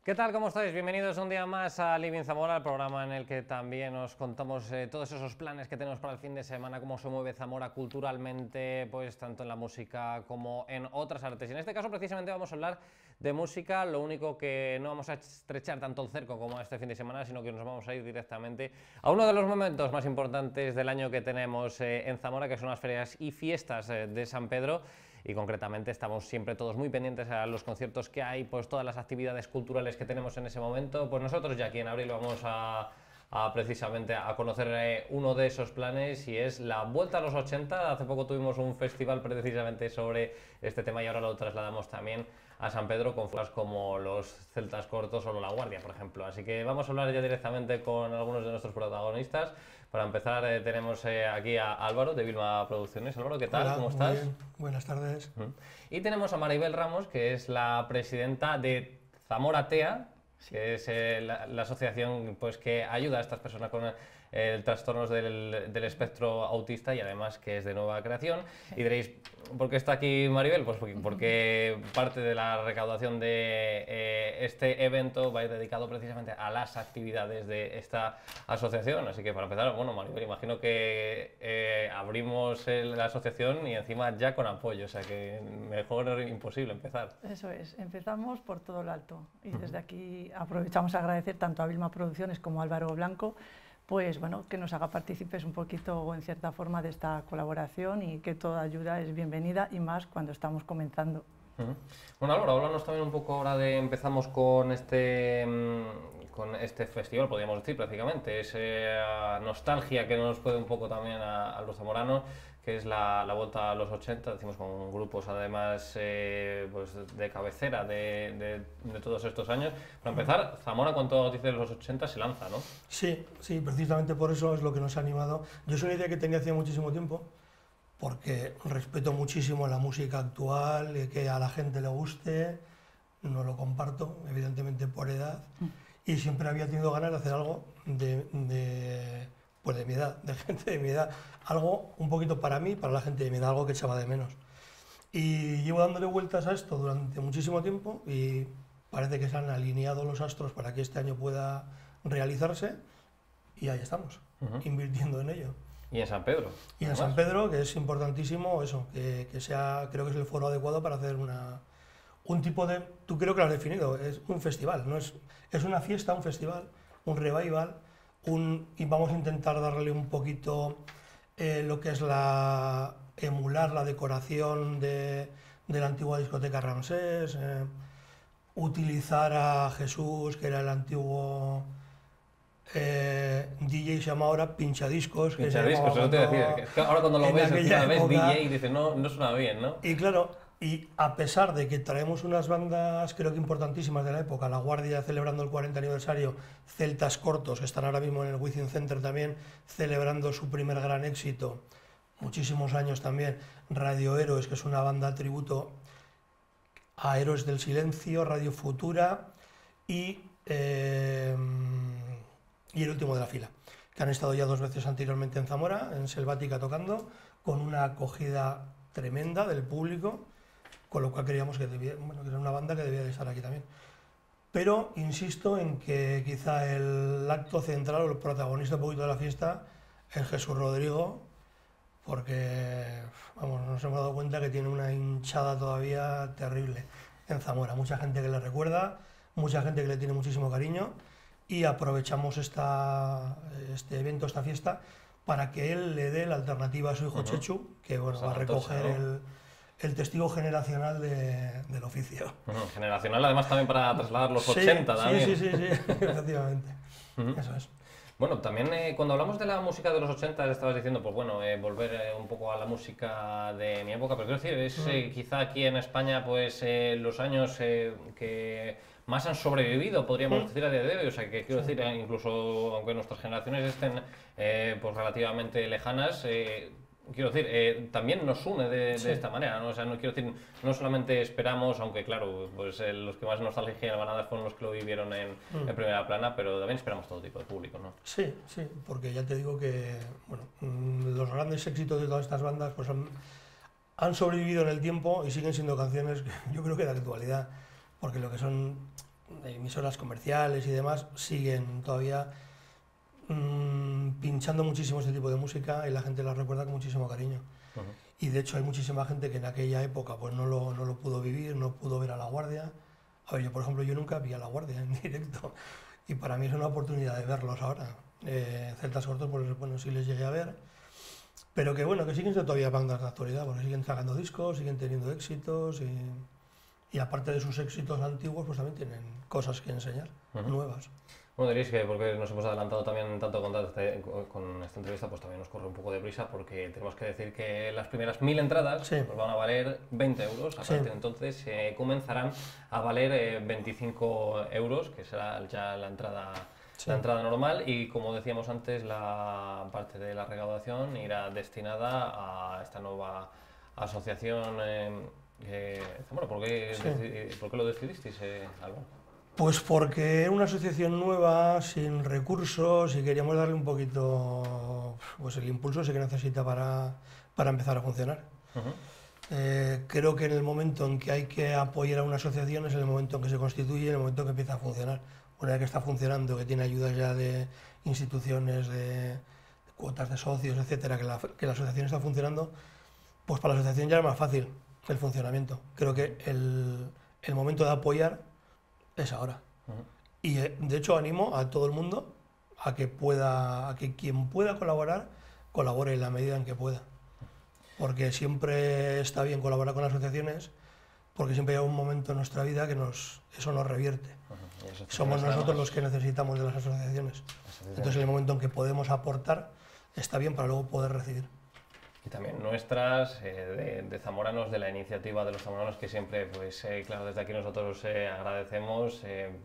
¿Qué tal? ¿Cómo estáis? Bienvenidos un día más a Living Zamora, el programa en el que también os contamos todos esos planes que tenemos para el fin de semana, cómo se mueve Zamora culturalmente, pues tanto en la música como en otras artes. Y en este caso precisamente vamos a hablar de música, lo único que no vamos a estrechar tanto el cerco como este fin de semana, sino que nos vamos a ir directamente a uno de los momentos más importantes del año que tenemos en Zamora, que son las ferias y fiestas de San Pedro. Y concretamente estamos siempre todos muy pendientes a los conciertos que hay, pues todas las actividades culturales que tenemos en ese momento. Pues nosotros ya aquí en abril vamos a precisamente a conocer uno de esos planes, y es la Vuelta a los 80. Hace poco tuvimos un festival precisamente sobre este tema y ahora lo trasladamos también a San Pedro con figuras como los Celtas Cortos o La Guardia, por ejemplo. Así que vamos a hablar ya directamente con algunos de nuestros protagonistas. Para empezar tenemos aquí a Álvaro de Vilma Producciones. Álvaro, ¿qué tal? Hola, ¿Cómo muy estás? bien. Buenas tardes. Y tenemos a Maribel Ramos, que es la presidenta de Zamora TEA, que es la asociación pues, que ayuda a estas personas con trastornos del espectro autista, y además que es de nueva creación. Y diréis, ¿por qué está aquí Maribel? Pues porque parte de la recaudación de este evento va a ir dedicado precisamente a las actividades de esta asociación. Así que para empezar, bueno, Maribel, imagino que abrimos la asociación y encima ya con apoyo, o sea que mejor imposible empezar. Eso es, empezamos por todo lo alto y desde aquí aprovechamos a agradecer tanto a Vilma Producciones como a Álvaro Blanco, pues bueno, que nos haga partícipes un poquito o en cierta forma de esta colaboración, y que toda ayuda es bienvenida, y más cuando estamos comenzando. Bueno, Álvaro, háblanos también un poco ahora de, empezamos con este festival, podríamos decir prácticamente, esa nostalgia que nos puede un poco también a los zamoranos, que es la Vuelta a los 80, decimos con grupos además pues de cabecera de todos estos años. Para empezar, Zamora con toda noticia de los 80 se lanza, ¿no? Sí, precisamente por eso es lo que nos ha animado. Yo es una idea que tenía hace muchísimo tiempo, porque respeto muchísimo la música actual, que a la gente le guste, no lo comparto, evidentemente por edad, y siempre había tenido ganas de hacer algo pues de mi edad, de gente de mi edad, algo un poquito para mí, para la gente de mi edad, algo que echaba de menos. Y llevo dándole vueltas a esto durante muchísimo tiempo y parece que se han alineado los astros para que este año pueda realizarse, y ahí estamos, invirtiendo en ello. Y en San Pedro. Y en San Pedro, que es importantísimo eso, que sea, creo que es el foro adecuado para hacer un tipo de, tú creo que lo has definido, es un festival, no es una fiesta, un festival, un revival, y vamos a intentar darle un poquito lo que es emular la decoración de la antigua discoteca Ramsés, utilizar a Jesús, que era el antiguo DJ, se llama ahora Pinchadiscos. Pinchadiscos, eso te decía, es que ahora cuando lo ves encima ves DJ y dices, no suena bien, ¿no? Y claro, y a pesar de que traemos unas bandas creo que importantísimas de la época, La Guardia celebrando el 40 aniversario, Celtas Cortos, que están ahora mismo en el Wizzing Center también celebrando su primer gran éxito, muchísimos años también, Radio Héroes, que es una banda tributo a Héroes del Silencio, Radio Futura y El Último de la Fila, que han estado ya 2 veces anteriormente en Zamora, en Selvática tocando, con una acogida tremenda del público, con lo cual creíamos que era una banda que debía de estar aquí también. Pero insisto en que quizá el acto central o el protagonista un poquito de la fiesta es Jesús Rodrigo, porque vamos, nos hemos dado cuenta que tiene una hinchada todavía terrible en Zamora. Mucha gente que le recuerda, mucha gente que le tiene muchísimo cariño, y aprovechamos este evento, esta fiesta, para que él le dé la alternativa a su hijo Chechu, que bueno, va a recoger el testigo generacional del oficio. Generacional además también para trasladar los 80 también. Sí, efectivamente. Eso es. Bueno, también cuando hablamos de la música de los 80, estabas diciendo, pues bueno, volver un poco a la música de mi época, pero quiero decir, es quizá aquí en España pues los años que más han sobrevivido, podríamos decir, a día de hoy. O sea, que quiero decir, incluso aunque nuestras generaciones estén pues relativamente lejanas, quiero decir, también nos une de esta manera, ¿no? O sea, no quiero decir, no solamente esperamos, aunque claro, pues los que más nostalgia van a dar fueron los que lo vivieron en primera plana, pero también esperamos todo tipo de público, ¿no? Sí, porque ya te digo que, bueno, los grandes éxitos de todas estas bandas pues han sobrevivido en el tiempo y siguen siendo canciones que yo creo que de actualidad, porque lo que son emisoras comerciales y demás siguen todavía pinchando muchísimo este tipo de música y la gente la recuerda con muchísimo cariño. Y de hecho hay muchísima gente que en aquella época pues no lo pudo vivir, no pudo ver a La Guardia. A ver, yo por ejemplo, yo nunca vi a La Guardia en directo y para mí es una oportunidad de verlos ahora. Celtas Cortos, pues bueno, sí les llegué a ver, pero que bueno, que siguen siendo todavía bandas de actualidad, porque siguen sacando discos, siguen teniendo éxitos y aparte de sus éxitos antiguos, pues también tienen cosas que enseñar, nuevas. Bueno, diréis que porque nos hemos adelantado también tanto con esta entrevista, pues también nos corre un poco de prisa porque tenemos que decir que las primeras 1000 entradas Sí. nos van a valer 20 euros. A partir de entonces comenzarán a valer 25 euros, que será ya la entrada, Sí. la entrada normal. Y como decíamos antes, la parte de la recaudación irá destinada a esta nueva asociación. Bueno, ¿por qué lo decidisteis, Álvaro? Pues porque era una asociación nueva, sin recursos y queríamos darle un poquito pues, el impulso que necesita para empezar a funcionar. Creo que en el momento en que hay que apoyar a una asociación es el momento en que se constituye, el momento en que empieza a funcionar. Una vez que está funcionando, que tiene ayudas ya de instituciones, de cuotas de socios, etcétera, que la asociación está funcionando, pues para la asociación ya es más fácil el funcionamiento. Creo que el momento de apoyar es ahora. Y de hecho animo a todo el mundo a que quien pueda colaborar, colabore en la medida en que pueda. Porque siempre está bien colaborar con asociaciones, porque siempre hay un momento en nuestra vida que eso nos revierte. Somos nosotros los que necesitamos de las asociaciones. Entonces en el momento en que podemos aportar, está bien para luego poder recibir. Y también nuestras, de zamoranos, de la iniciativa de los zamoranos, que siempre, pues claro, desde aquí nosotros agradecemos,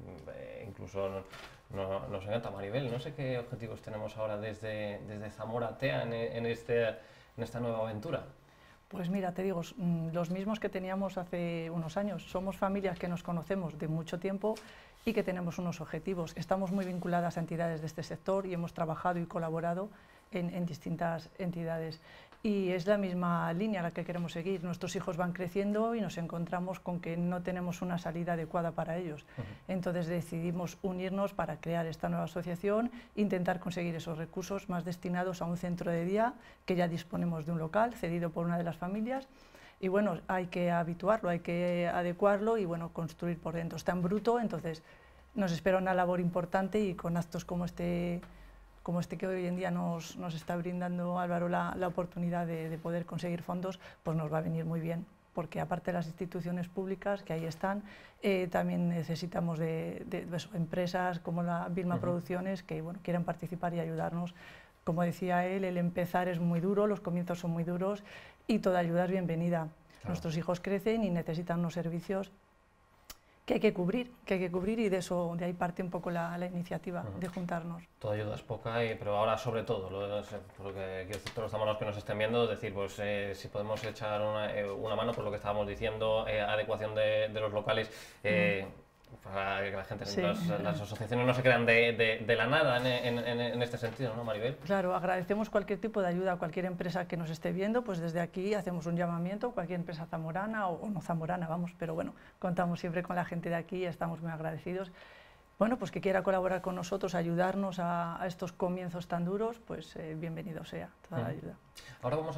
incluso nos encanta. Maribel, no sé qué objetivos tenemos ahora desde Zamora TEA en esta nueva aventura. Pues mira, te digo, los mismos que teníamos hace unos años. Somos familias que nos conocemos de mucho tiempo y que tenemos unos objetivos. Estamos muy vinculadas a entidades de este sector y hemos trabajado y colaborado en distintas entidades. Y es la misma línea la que queremos seguir. Nuestros hijos van creciendo y nos encontramos con que no tenemos una salida adecuada para ellos. Entonces decidimos unirnos para crear esta nueva asociación, intentar conseguir esos recursos más destinados a un centro de día, que ya disponemos de un local cedido por una de las familias. Y bueno, hay que habituarlo, hay que adecuarlo y bueno, construir por dentro. Está en bruto, entonces nos espera una labor importante y con actos como este que hoy en día nos está brindando Álvaro la oportunidad de poder conseguir fondos, pues nos va a venir muy bien, porque aparte de las instituciones públicas que ahí están, también necesitamos de empresas como la Vilma Producciones que bueno, quieren participar y ayudarnos. Como decía él, el empezar es muy duro, los comienzos son muy duros y toda ayuda es bienvenida. Claro. Nuestros hijos crecen y necesitan unos servicios que hay que cubrir y de ahí parte un poco la iniciativa de juntarnos. Toda ayuda es poca, pero ahora sobre todo, por lo que quiero decir, todos los zamoranos que nos estén viendo, decir, pues si podemos echar una mano por lo que estábamos diciendo, adecuación de los locales, para que la gente, sí. las asociaciones no se crean de la nada en este sentido, ¿no, Maribel? Claro, agradecemos cualquier tipo de ayuda a cualquier empresa que nos esté viendo, pues desde aquí hacemos un llamamiento, cualquier empresa zamorana o no zamorana, vamos, pero bueno, contamos siempre con la gente de aquí y estamos muy agradecidos. Bueno, pues que quiera colaborar con nosotros, ayudarnos a estos comienzos tan duros, pues bienvenido sea toda la ayuda. Ahora vamos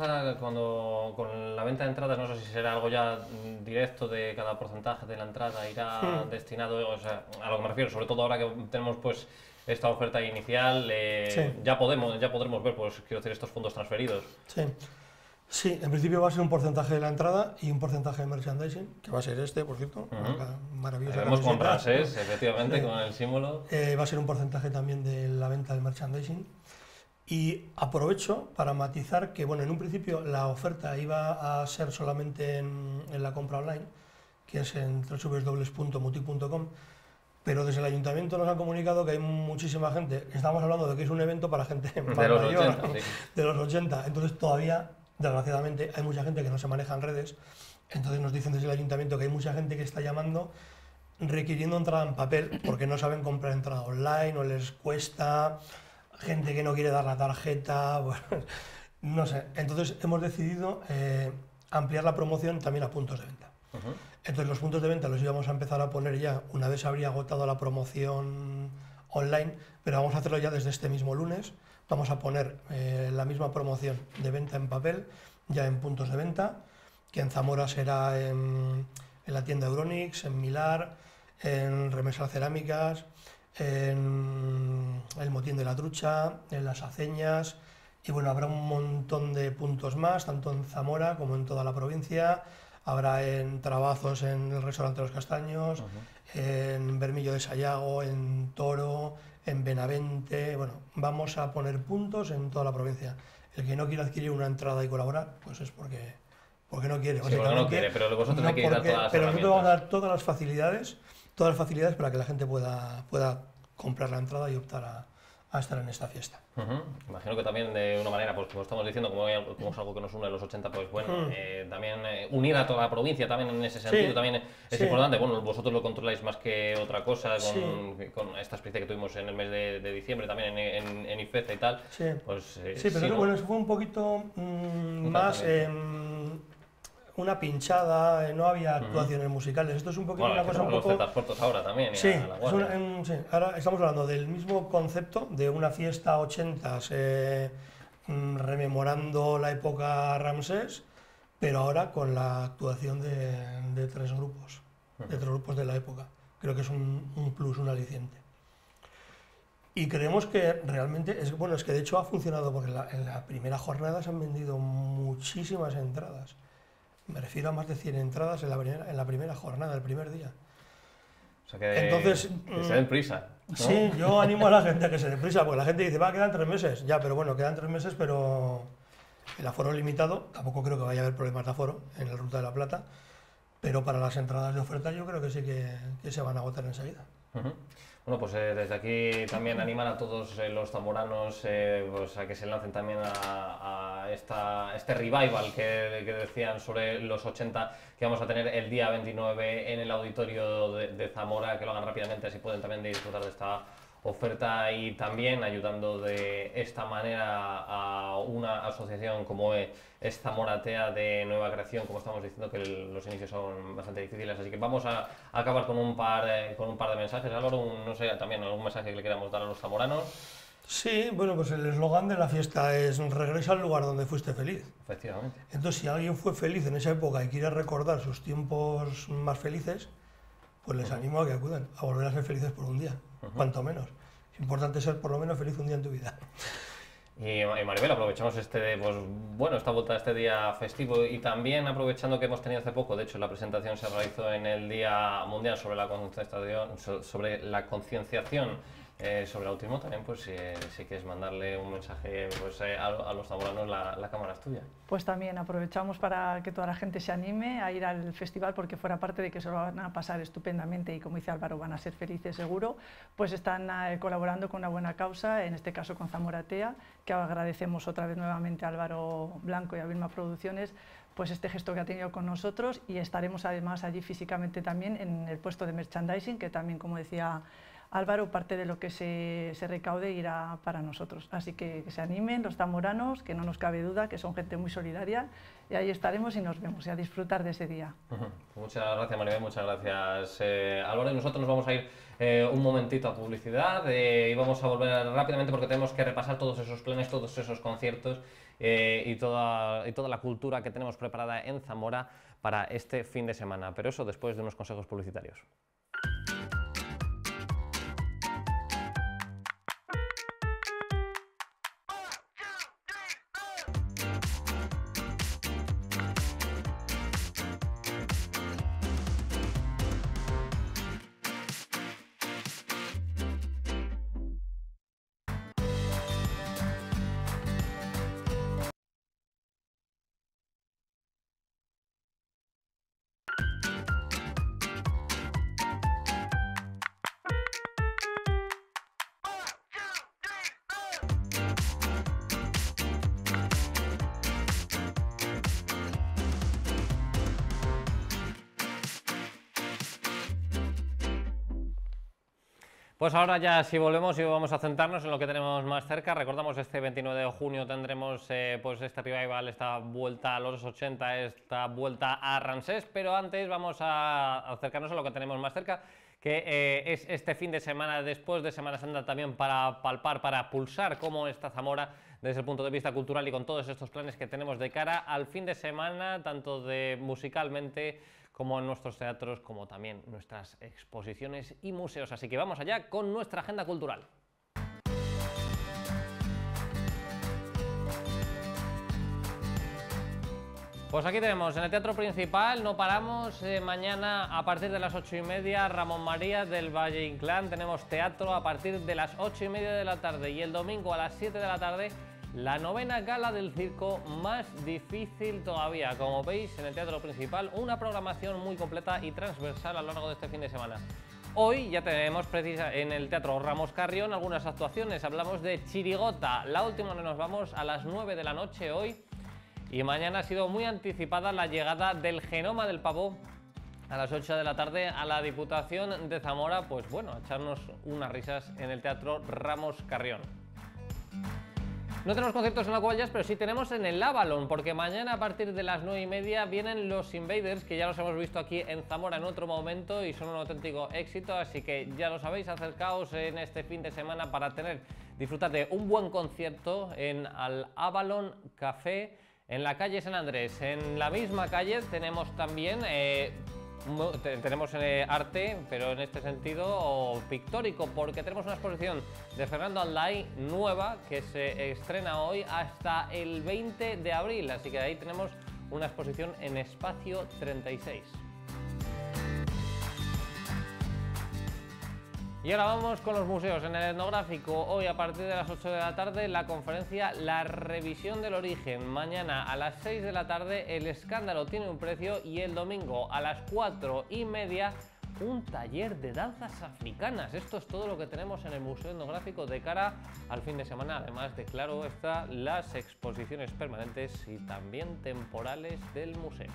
con la venta de entradas, no sé si será algo ya directo de cada porcentaje de la entrada, irá destinado, o sea, a lo que me refiero, sobre todo ahora que tenemos pues esta oferta inicial, ya podremos ver, pues quiero decir, estos fondos transferidos. Sí, en principio va a ser un porcentaje de la entrada y un porcentaje de merchandising, que va a ser por cierto, maravillosa. Vemos compras, efectivamente, con el símbolo. Va a ser un porcentaje también de la venta del merchandising. Y aprovecho para matizar que, bueno, en un principio la oferta iba a ser solamente en la compra online, que es en www.mutic.com, pero desde el ayuntamiento nos han comunicado que hay muchísima gente. Estamos hablando de que es un evento para gente más de los mayor, 80, sí. De los 80, entonces todavía, desgraciadamente, hay mucha gente que no se maneja en redes, entonces nos dicen desde el ayuntamiento que hay mucha gente que está llamando requiriendo entrada en papel porque no saben comprar entrada online o les cuesta, gente que no quiere dar la tarjeta, bueno, no sé. Entonces hemos decidido ampliar la promoción también a puntos de venta. Entonces los puntos de venta los íbamos a empezar a poner ya una vez habría agotado la promoción online, pero vamos a hacerlo ya desde este mismo lunes. Vamos a poner la misma promoción de venta en papel ya en puntos de venta, que en Zamora será en la tienda Euronics, en Milar, en Remesal Cerámicas, en el Motín de la Trucha, en Las Aceñas, y bueno, habrá un montón de puntos más, tanto en Zamora como en toda la provincia. Habrá en Trabazos, en el restaurante Los Castaños, en Bermillo de Sayago, en Toro, en Benavente. Bueno, vamos a poner puntos en toda la provincia. El que no quiera adquirir una entrada y colaborar, pues es porque no quiere. Sí, porque no quiere, pero vosotros hay que dar todas las pero nosotros vamos a herramientas. dar todas las facilidades para que la gente pueda comprar la entrada y optar a estar en esta fiesta. Imagino que también de una manera, pues como estamos diciendo, como es algo que nos une a los 80, pues bueno, también unir a toda la provincia también en ese sentido Sí, también es sí. importante. Bueno, vosotros lo controláis más que otra cosa Sí. con esta experiencia que tuvimos en el mes de diciembre también en IFEZA y tal. Sí, Pues, sí, pero ¿no? bueno, eso fue un poquito más Exactamente. una pinchada, no había actuaciones musicales. Esto es un poquito Bueno, una es que cosa un tenemos los poco... Zetas cortos ahora también, y Sí, a la Guardia. sí, ahora estamos hablando del mismo concepto de una fiesta 80s rememorando la época Ramsés, pero ahora con la actuación de tres grupos de la época. Creo que es un plus, un aliciente. Y creemos que realmente, es que de hecho ha funcionado, porque en la primera jornada se han vendido muchísimas entradas. Me refiero a más de 100 entradas en la primera jornada, el primer día. O sea que, Entonces, que se den prisa, ¿no? Sí, yo animo a la gente a que se dé prisa, porque la gente dice, quedan 3 meses. Ya, pero bueno, quedan 3 meses, pero el aforo es limitado. Tampoco creo que vaya a haber problemas de aforo en el Ruta de la Plata, pero para las entradas de oferta yo creo que sí que se van a agotar enseguida. Bueno, pues desde aquí también animar a todos los zamoranos pues a que se lancen también a este revival que decían sobre los 80 que vamos a tener el día 29 en el auditorio de Zamora, que lo hagan rápidamente, así pueden también disfrutar de esta oferta y también ayudando de esta manera a una asociación como es Zamoratea de nueva creación, como estamos diciendo que los inicios son bastante difíciles, así que vamos a acabar con un par de mensajes. Álvaro, no sé, también algún mensaje que le queramos dar a los zamoranos. Sí, bueno, pues el eslogan de la fiesta es regresa al lugar donde fuiste feliz. Efectivamente. Entonces, si alguien fue feliz en esa época y quiere recordar sus tiempos más felices, pues les animo a que acudan, a volver a ser felices por un día, cuanto menos. Es importante ser por lo menos feliz un día en tu vida. Y Maribel, aprovechamos esta vuelta a este día festivo y también aprovechando que hemos tenido hace poco, de hecho la presentación se realizó en el Día Mundial sobre la concienciación sobre el autismo, también pues si quieres mandarle un mensaje pues, a los zamoranos, la cámara es tuya. Pues también aprovechamos para que toda la gente se anime a ir al festival, porque fuera parte de que se lo van a pasar estupendamente y, como dice Álvaro, van a ser felices seguro, pues están colaborando con una buena causa, en este caso con Zamoratea, que agradecemos otra vez nuevamente a Álvaro Blanco y a Vilma Producciones pues este gesto que ha tenido con nosotros, y estaremos además allí físicamente también en el puesto de merchandising, que también, como decía Álvaro, parte de lo que se recaude irá para nosotros. Así que se animen los zamoranos, que no nos cabe duda que son gente muy solidaria, y ahí estaremos y nos vemos, y a disfrutar de ese día. Muchas gracias, Maribel, muchas gracias, Álvaro. Y nosotros nos vamos a ir un momentito a publicidad y vamos a volver rápidamente porque tenemos que repasar todos esos planes, todos esos conciertos y toda la cultura que tenemos preparada en Zamora para este fin de semana. Pero eso después de unos consejos publicitarios. Pues ahora ya sí volvemos y vamos a centrarnos en lo que tenemos más cerca. Recordamos, este 29 de junio tendremos pues este revival, esta vuelta a los 80, esta vuelta a Ramsés, pero antes vamos a acercarnos a lo que tenemos más cerca, que es este fin de semana después de Semana Santa, también para palpar, para pulsar cómo está Zamora desde el punto de vista cultural y con todos estos planes que tenemos de cara al fin de semana, tanto de musicalmente como en nuestros teatros, como también nuestras exposiciones y museos. Así que vamos allá con nuestra agenda cultural. Pues aquí tenemos, en el Teatro Principal, no paramos, mañana a partir de las 8:30, Ramón María del Valle Inclán, tenemos teatro a partir de las 8:30 de la tarde, y el domingo a las 7 de la tarde, la 9ª gala del circo, más difícil todavía. Como veis, en el Teatro Principal, una programación muy completa y transversal a lo largo de este fin de semana. Hoy ya tenemos en el Teatro Ramos Carrión algunas actuaciones. Hablamos de Chirigota, la última donde nos vamos a las 9 de la noche hoy. Y mañana ha sido muy anticipada la llegada del Genoma del Pavo a las 8 de la tarde a la Diputación de Zamora. Pues bueno, a echarnos unas risas en el Teatro Ramos Carrión. No tenemos conciertos en la Cuba Jazz, pero sí tenemos en el Avalon, porque mañana a partir de las 9:30 vienen los Invaders, que ya los hemos visto aquí en Zamora en otro momento y son un auténtico éxito, así que ya lo sabéis, acercaos en este fin de semana para disfrutar de un buen concierto en el Avalon Café en la calle San Andrés. En la misma calle tenemos también arte, pero en este sentido pictórico, porque tenemos una exposición de Fernando Alday nueva que se estrena hoy hasta el 20 de abril, así que ahí tenemos una exposición en Espacio 36. Y ahora vamos con los museos. En el Etnográfico, hoy a partir de las 8 de la tarde, la conferencia La Revisión del Origen. Mañana a las 6 de la tarde, El Escándalo tiene un precio, y el domingo a las 4:30, un taller de danzas africanas. Esto es todo lo que tenemos en el Museo Etnográfico de cara al fin de semana, además de, claro, las exposiciones permanentes y también temporales del museo.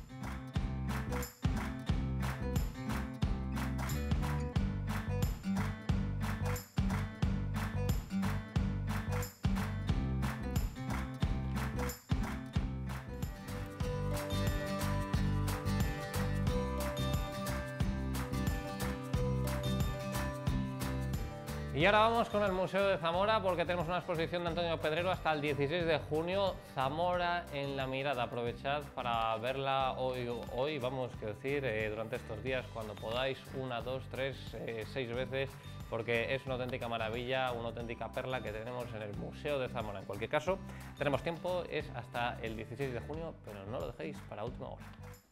Y ahora vamos con el Museo de Zamora, porque tenemos una exposición de Antonio Pedrero hasta el 16 de junio, Zamora en la mirada. Aprovechad para verla hoy vamos a decir, durante estos días, cuando podáis, 1, 2, 3, 6 veces, porque es una auténtica maravilla, una auténtica perla que tenemos en el Museo de Zamora. En cualquier caso, tenemos tiempo, es hasta el 16 de junio, pero no lo dejéis para última hora.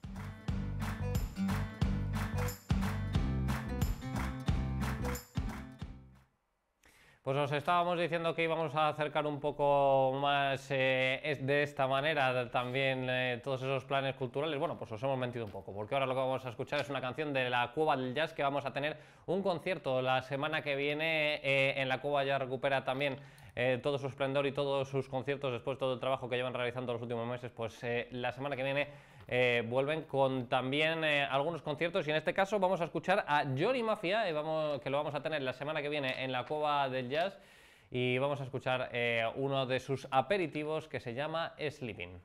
Pues os estábamos diciendo que íbamos a acercar un poco más de esta manera también todos esos planes culturales. Bueno, pues os hemos mentido un poco, porque ahora lo que vamos a escuchar es una canción de la Cueva del Jazz, que vamos a tener un concierto la semana que viene en la Cueva Jazz. Recupera también todo su esplendor y todos sus conciertos después de todo el trabajo que llevan realizando los últimos meses. Pues la semana que viene vuelven con también algunos conciertos, y en este caso vamos a escuchar a Johnny Mafia, que lo vamos a tener la semana que viene en la Cueva del Jazz, y vamos a escuchar uno de sus aperitivos que se llama Sleeping.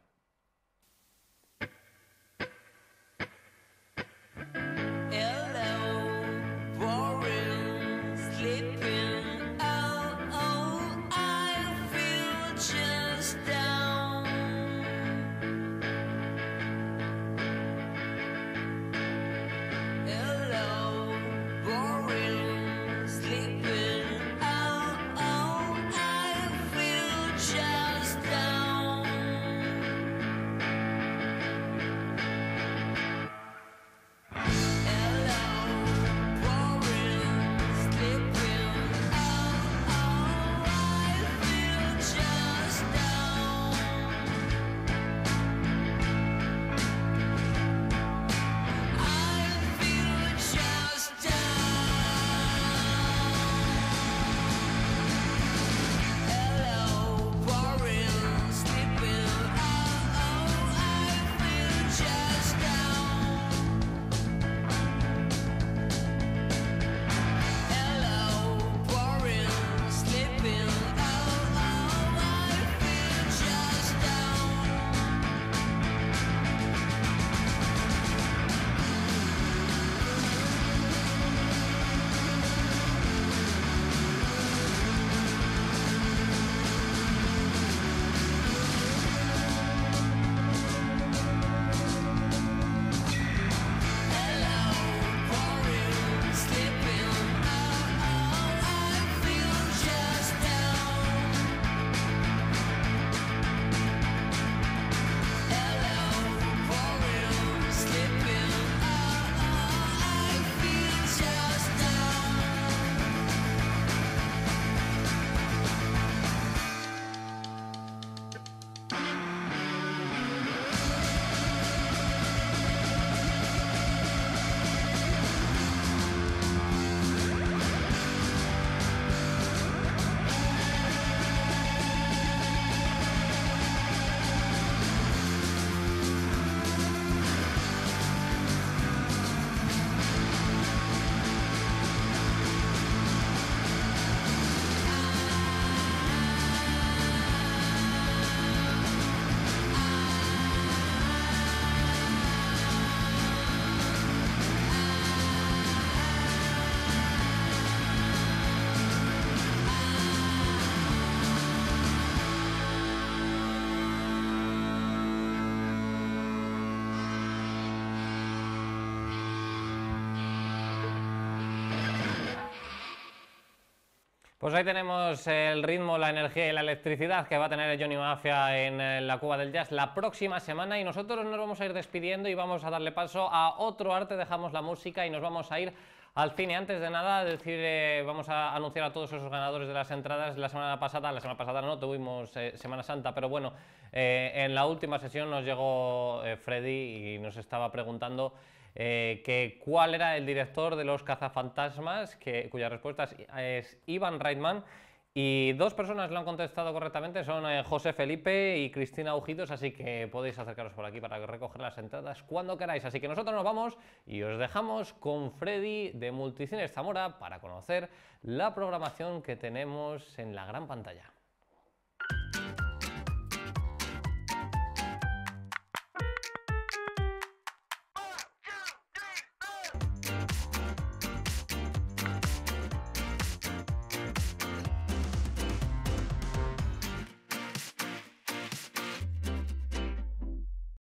Pues ahí tenemos el ritmo, la energía y la electricidad que va a tener Johnny Mafia en la Cueva del Jazz la próxima semana, y nosotros nos vamos a ir despidiendo y vamos a darle paso a otro arte. Dejamos la música y nos vamos a ir al cine. Antes de nada, vamos a anunciar a todos esos ganadores de las entradas. La semana pasada no tuvimos Semana Santa, pero bueno, en la última sesión nos llegó Freddy y nos estaba preguntando que cuál era el director de Los Cazafantasmas, cuya respuesta es Ivan Reitman, y dos personas lo han contestado correctamente, son José Felipe y Cristina Ujitos, así que podéis acercaros por aquí para recoger las entradas cuando queráis. Así que nosotros nos vamos y os dejamos con Freddy de Multicines Zamora para conocer la programación que tenemos en la gran pantalla.